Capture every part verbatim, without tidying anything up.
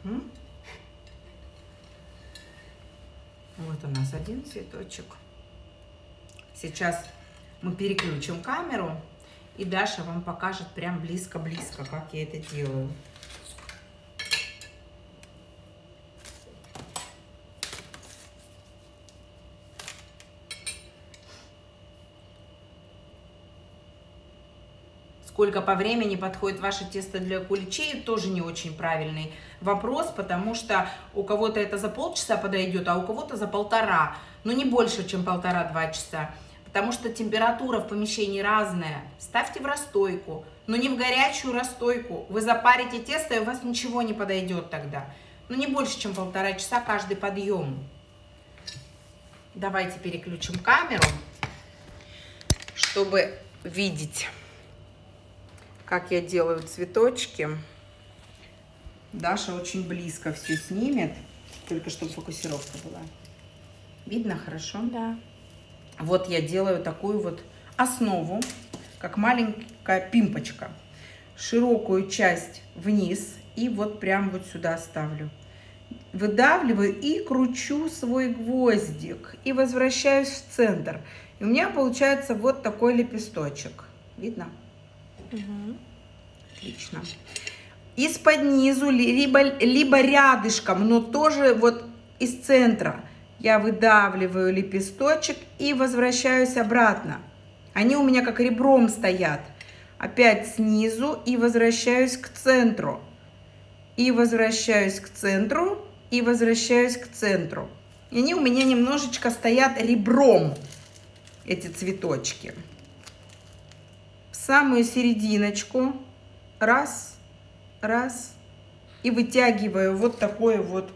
Угу. Вот у нас один цветочек. Сейчас мы переключим камеру, и Даша вам покажет прям близко-близко, как я это делаю. Сколько по времени подходит ваше тесто для куличей, тоже не очень правильный вопрос, потому что у кого-то это за полчаса подойдет, а у кого-то за полтора, но не больше, чем полтора-два часа, потому что температура в помещении разная. Ставьте в расстойку, но не в горячую расстойку. Вы запарите тесто, и у вас ничего не подойдет тогда. Но не больше, чем полтора часа каждый подъем. Давайте переключим камеру, чтобы видеть, как я делаю цветочки. Даша очень близко все снимет, только чтобы фокусировка была. Видно хорошо? Да. Вот я делаю такую вот основу, как маленькая пимпочка. Широкую часть вниз и вот прям вот сюда ставлю. Выдавливаю и кручу свой гвоздик. И возвращаюсь в центр. И у меня получается вот такой лепесточек. Видно? Угу. Отлично. Из-под низу, либо, либо рядышком, но тоже вот из центра я выдавливаю лепесточек и возвращаюсь обратно. Они у меня как ребром стоят. Опять снизу и возвращаюсь к центру. И возвращаюсь к центру, и возвращаюсь к центру. И они у меня немножечко стоят ребром, эти цветочки. В самую серединочку. Раз, раз. И вытягиваю вот такую вот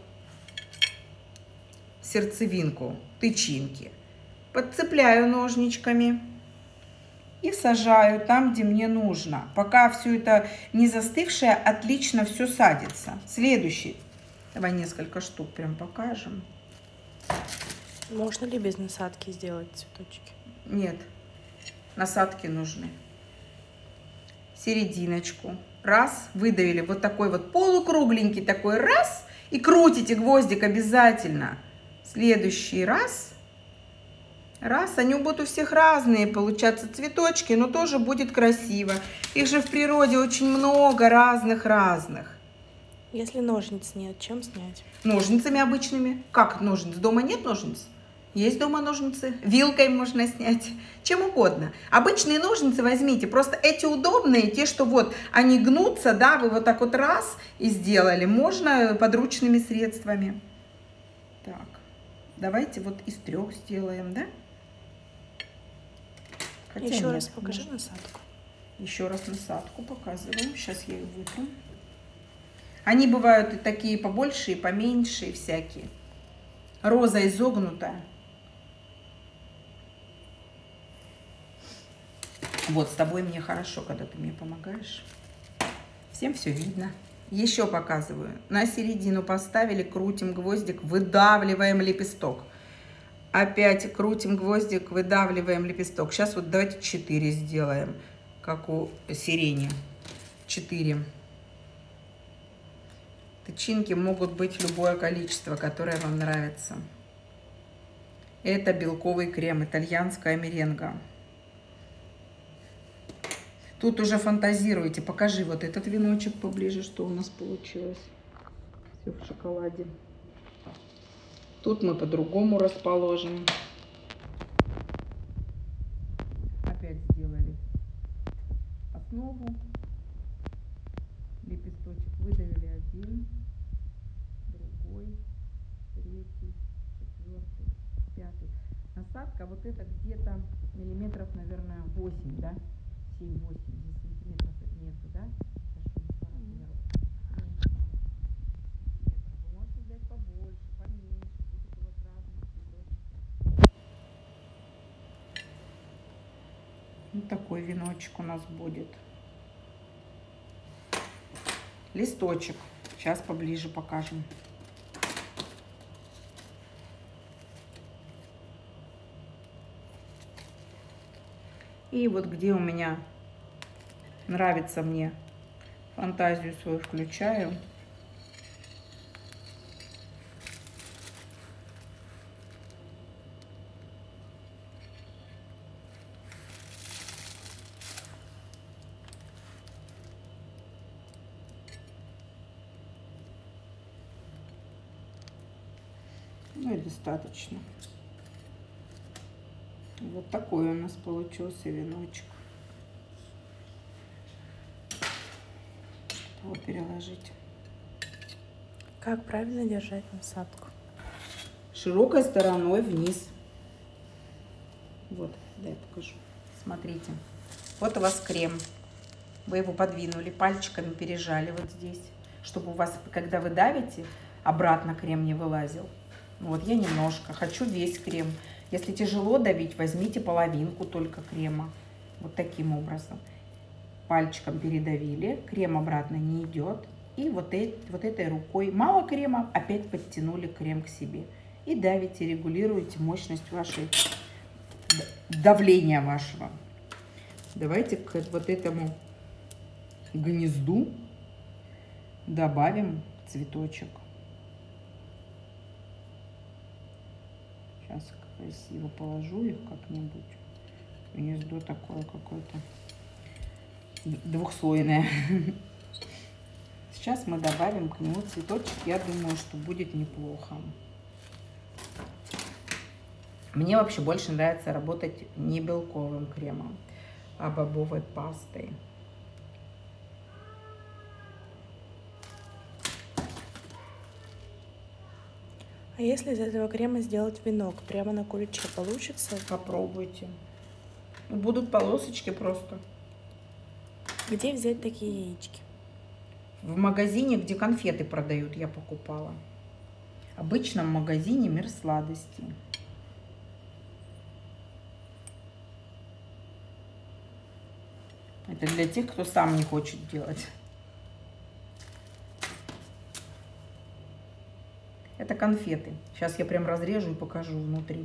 сердцевинку, тычинки. Подцепляю ножничками и сажаю там, где мне нужно. Пока все это не застывшее, отлично все садится. Следующий. Давай несколько штук прям покажем. Можно ли без насадки сделать цветочки? Нет, насадки нужны. Серединочку. Раз, выдавили вот такой вот полукругленький такой раз. И крутите гвоздик обязательно. Следующий раз. Раз, они будут у всех разные получаться цветочки, но тоже будет красиво. Их же в природе очень много разных-разных. Если ножниц нет, чем снять? Ножницами обычными. Как ножниц? Дома нет ножниц? Есть дома ножницы. Вилкой можно снять. Чем угодно. Обычные ножницы возьмите. Просто эти удобные, те, что вот они гнутся, да, вы вот так вот раз и сделали. Можно подручными средствами. Так, давайте вот из трех сделаем, да? Хотя Еще нет, раз покажи можно. насадку. Еще раз насадку показываем. Сейчас я ее вытру. Они бывают и такие побольше, и поменьше, и всякие. Роза изогнутая. Вот, с тобой мне хорошо, когда ты мне помогаешь. Всем все видно. Еще показываю. На середину поставили, крутим гвоздик, выдавливаем лепесток. Опять крутим гвоздик, выдавливаем лепесток. Сейчас вот давайте четыре сделаем, как у сирени. четыре. Тычинки могут быть любое количество, которое вам нравится. Это белковый крем, итальянская меренга. Тут уже фантазируйте. Покажи вот этот веночек поближе, что у нас получилось. Все в шоколаде. Тут мы по-другому расположим. Опять сделали основу. Лепесточек выдавили один, другой, третий, четвертый, пятый. Насадка вот это где-то миллиметров, наверное, восемь, да? семь-восемь, здесь сантиметров нету, да? По размеру. Вы можете взять побольше, поменьше, будет у вас разные цветочки. Вот такой веночек у нас будет. Листочек. Сейчас поближе покажем. И вот где у меня нравится мне, фантазию свою включаю. Ну и достаточно. Вот такой у нас получился веночек. Его переложить. Как правильно держать насадку? Широкой стороной вниз. Вот, дай покажу. Смотрите. Вот у вас крем. Вы его подвинули, пальчиками пережали вот здесь, чтобы у вас, когда вы давите, обратно крем не вылазил. Вот я немножко, хочу весь крем. Если тяжело давить, возьмите половинку только крема. Вот таким образом. Пальчиком передавили, крем обратно не идет. И вот, этой, вот этой рукой, мало крема, опять подтянули крем к себе. И давите, регулируете мощность вашей, давления вашего. Давайте к вот этому гнезду добавим цветочек. Сейчас красиво положу их как-нибудь. Гнездо такое какое-то двухслойное. Сейчас мы добавим к нему цветочек. Я думаю, что будет неплохо. Мне вообще больше нравится работать не белковым кремом, а бобовой пастой. А если из этого крема сделать венок прямо на куличе, получится? Попробуйте. Будут полосочки просто. Где взять такие яички? В магазине, где конфеты продают, я покупала. В обычном магазине «Мир сладостей». Это для тех, кто сам не хочет делать. Это конфеты. Сейчас я прям разрежу и покажу внутри.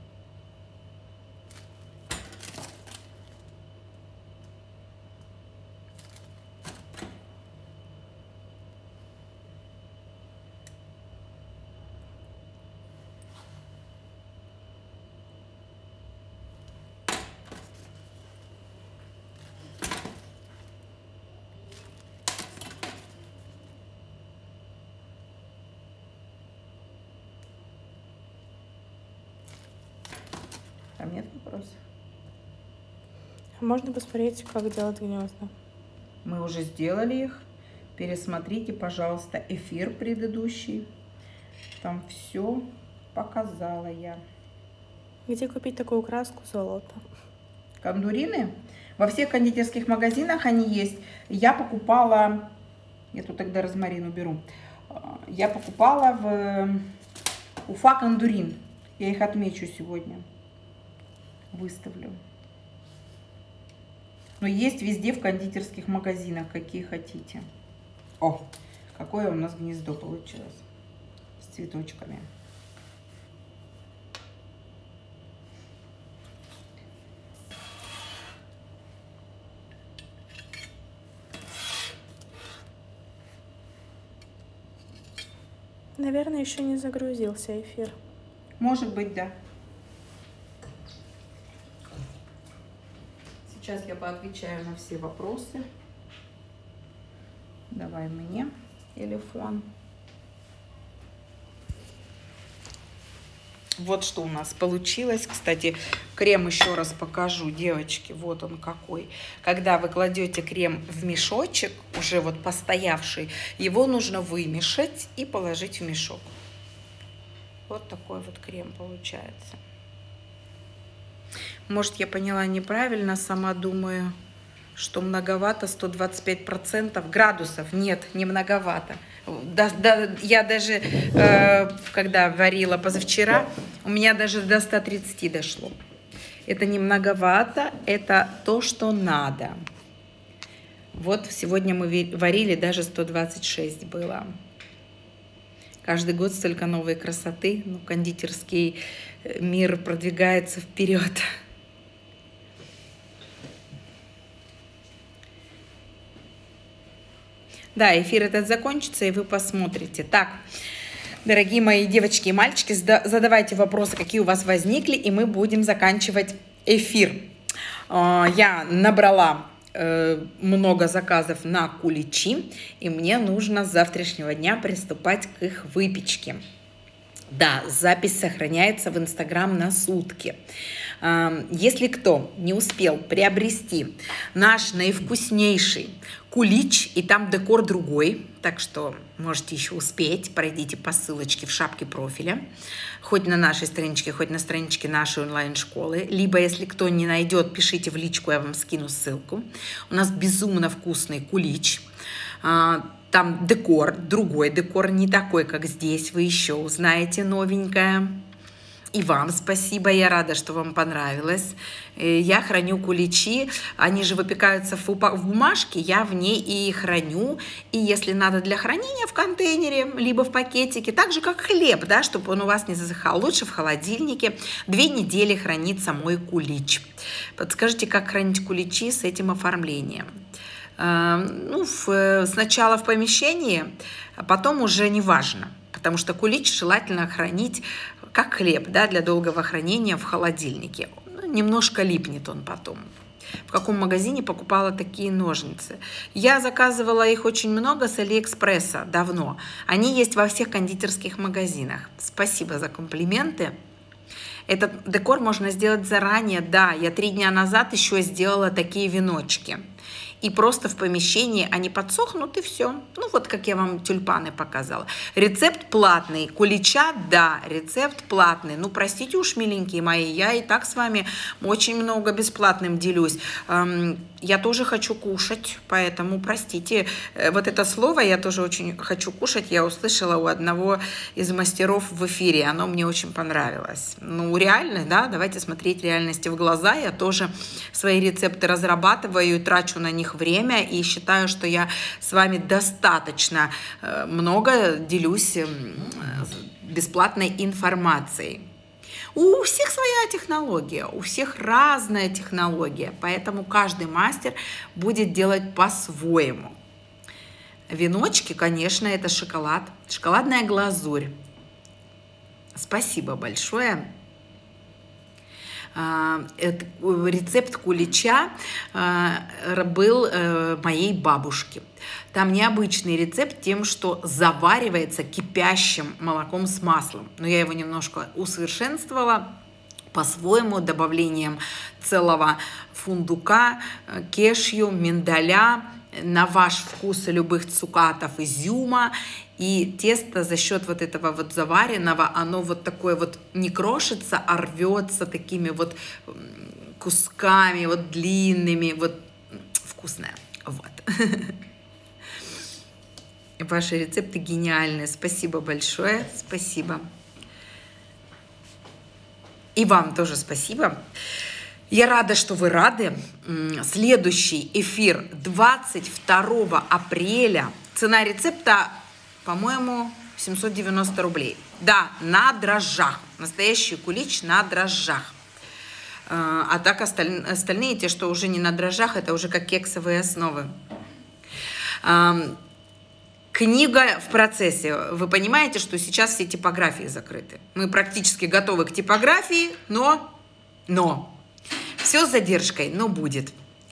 Там нет вопросов? Можно посмотреть, как делать гнезда. Мы уже сделали их. Пересмотрите, пожалуйста, эфир предыдущий. Там все показала я. Где купить такую краску золото? Кондурины? Во всех кондитерских магазинах они есть. Я покупала... Я тут тогда розмарин уберу. Я покупала в Уфа Кондурин. Я их отмечу сегодня. Выставлю. Но есть везде в кондитерских магазинах, какие хотите. О, какое у нас гнездо получилось с цветочками. Наверное, еще не загрузился эфир. Может быть, да. Сейчас я поотвечаю на все вопросы. Давай мне телефон. Вот что у нас получилось. Кстати, крем еще раз покажу, девочки. Вот он какой. Когда вы кладете крем в мешочек, уже вот постоявший, его нужно вымешать и положить в мешок. Вот такой вот крем получается. Может, я поняла неправильно, сама думаю, что многовато, сто двадцать пять процентов градусов. Нет, не многовато. Да, да, я даже, э, когда варила позавчера, у меня даже до ста тридцати дошло. Это не многовато, это то, что надо. Вот сегодня мы варили, даже сто двадцать шесть было. Каждый год столько новой красоты. Ну, кондитерский мир продвигается вперед. Да, эфир этот закончится, и вы посмотрите. Так, дорогие мои девочки и мальчики, задавайте вопросы, какие у вас возникли, и мы будем заканчивать эфир. Я набрала много заказов на куличи, и мне нужно с завтрашнего дня приступать к их выпечке. Да, запись сохраняется в Инстаграм на сутки. Если кто не успел приобрести наш наивкуснейший кулич, и там декор другой, так что можете еще успеть, пройдите по ссылочке в шапке профиля, хоть на нашей страничке, хоть на страничке нашей онлайн-школы, либо, если кто не найдет, пишите в личку, я вам скину ссылку. У нас безумно вкусный кулич. Там декор, другой декор, не такой, как здесь, вы еще узнаете новенькое. И вам спасибо, я рада, что вам понравилось. Я храню куличи, они же выпекаются в бумажке, я в ней и храню. И если надо для хранения в контейнере, либо в пакетике, так же как хлеб, да, чтобы он у вас не засыхал, лучше в холодильнике. Две недели хранится мой кулич. Подскажите, как хранить куличи с этим оформлением? Ну, в, сначала в помещении, а потом уже не важно, потому что кулич желательно хранить как хлеб, да, для долгого хранения в холодильнике. Ну, немножко липнет он потом. В каком магазине покупала такие ножницы? Я заказывала их очень много с Алиэкспресса давно. Они есть во всех кондитерских магазинах. Спасибо за комплименты. Этот декор можно сделать заранее. Да, я три дня назад еще сделала такие веночки. И просто в помещении они подсохнут, и все. Ну, вот как я вам тюльпаны показала. Рецепт платный. Кулича, да, рецепт платный. Ну, простите уж, миленькие мои, я и так с вами очень много бесплатным делюсь. Я тоже хочу кушать, поэтому, простите, вот это слово «я тоже очень хочу кушать» я услышала у одного из мастеров в эфире. Оно мне очень понравилось. Ну, реально, да, давайте смотреть реальности в глаза. Я тоже свои рецепты разрабатываю и трачу на них время, и считаю, что я с вами достаточно много делюсь бесплатной информацией. У всех своя технология, у всех разная технология, поэтому каждый мастер будет делать по-своему. Веночки, конечно, это шоколад, шоколадная глазурь. Спасибо большое. Рецепт кулича был моей бабушки. Там необычный рецепт тем, что заваривается кипящим молоком с маслом. Но я его немножко усовершенствовала по-своему, добавлением целого фундука, кешью, миндаля, на ваш вкус любых цукатов, изюма. И тесто за счет вот этого вот заваренного, оно вот такое вот не крошится, а рвется такими вот кусками, вот длинными, вот вкусное. Вот. Ваши рецепты гениальные. Спасибо большое. Спасибо. И вам тоже спасибо. Я рада, что вы рады. Следующий эфир двадцать второго апреля. Цена рецепта, по-моему, семьсот девяносто рублей. Да, на дрожжах. Настоящий кулич на дрожжах. А так остальные, те, что уже не на дрожжах, это уже как кексовые основы. Книга в процессе. Вы понимаете, что сейчас все типографии закрыты. Мы практически готовы к типографии, но, но, все с задержкой, но будет.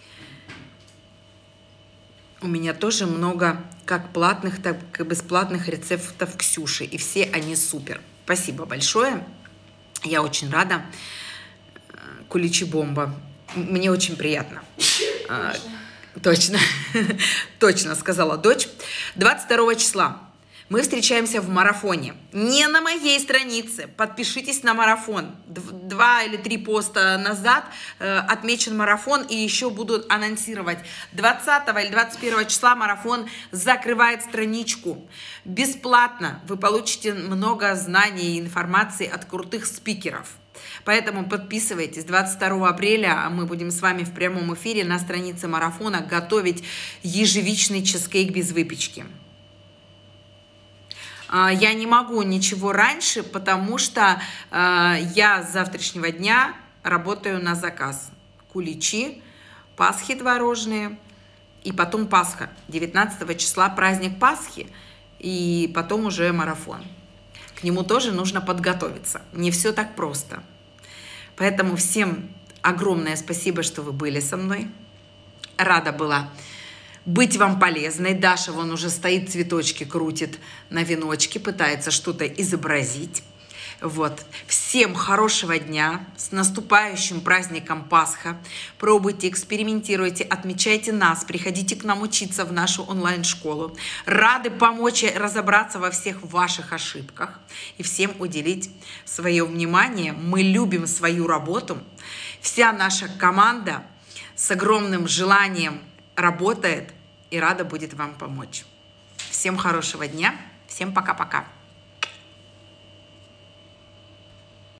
У меня тоже много как платных, так и бесплатных рецептов Ксюши, и все они супер. Спасибо большое. Я очень рада. Куличи бомба. Мне очень приятно. Точно, точно, сказала дочь. двадцать второго числа мы встречаемся в марафоне. Не на моей странице. Подпишитесь на марафон. Два или три поста назад э, отмечен марафон, и еще буду анонсировать. двадцатого или двадцать первого числа марафон закрывает страничку. Бесплатно вы получите много знаний и информации от крутых спикеров. Поэтому подписывайтесь. двадцать второго апреля мы будем с вами в прямом эфире на странице марафона готовить ежевичный чизкейк без выпечки. Я не могу ничего раньше, потому что я с завтрашнего дня работаю на заказ. Куличи, пасхи творожные, и потом Пасха. девятнадцатого числа праздник Пасхи, и потом уже марафон. К нему тоже нужно подготовиться. Не все так просто. Поэтому всем огромное спасибо, что вы были со мной. Рада была быть вам полезной. Даша вон уже стоит, цветочки крутит на веночке, пытается что-то изобразить. Вот. Всем хорошего дня, с наступающим праздником Пасха. Пробуйте, экспериментируйте, отмечайте нас, приходите к нам учиться в нашу онлайн-школу. Рады помочь разобраться во всех ваших ошибках и всем уделить свое внимание. Мы любим свою работу. Вся наша команда с огромным желанием работает и рада будет вам помочь. Всем хорошего дня, всем пока-пока.